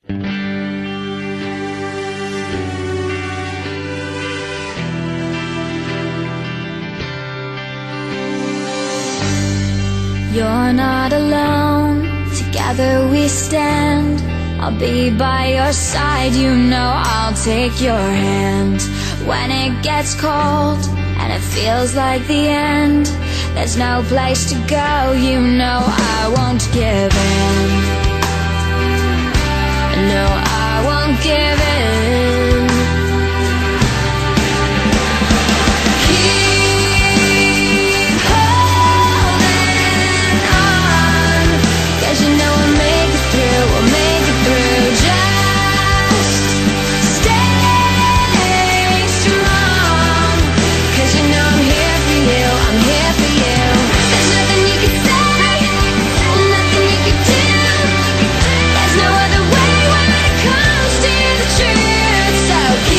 You're not alone, together we stand. I'll be by your side, you know I'll take your hand. When it gets cold and it feels like the end, there's no place to go, you know I won't give in. No, I won't give in. Keep holding on, 'cause you know we'll make it through, we'll make it through. Just stay strong, 'cause you know I'm here for you, I'm here for you. There's nothing you can say, nothing you can do. There's no other way when it comes to the truth. So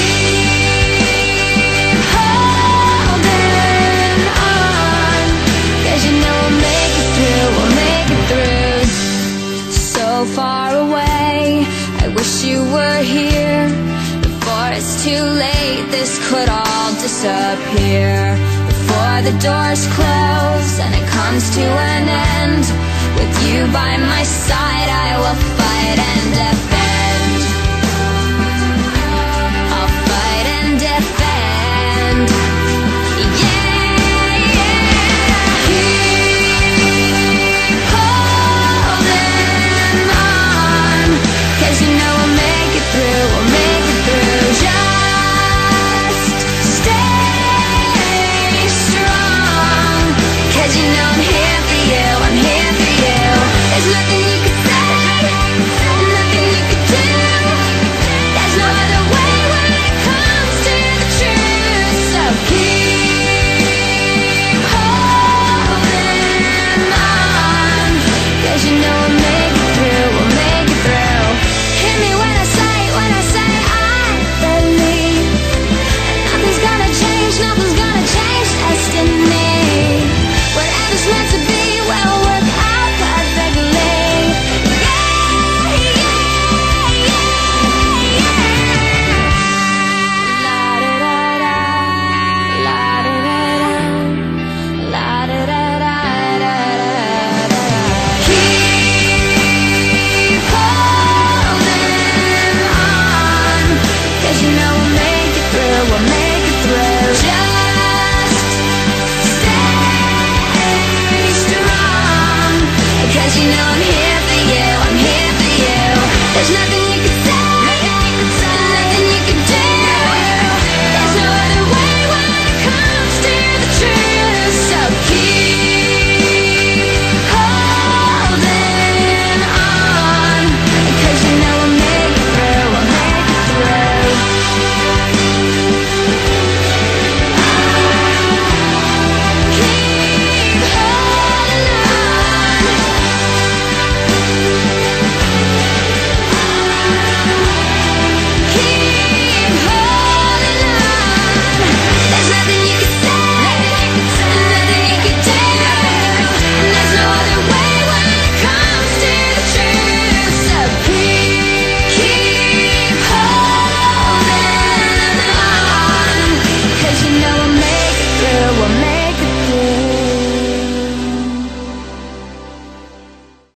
keep holding on, 'cause you know we'll make it through, we'll make it through. So far away, I wish you were here. Before it's too late, this could all disappear. Before the doors close and it comes to an end, with you by my side I will fight.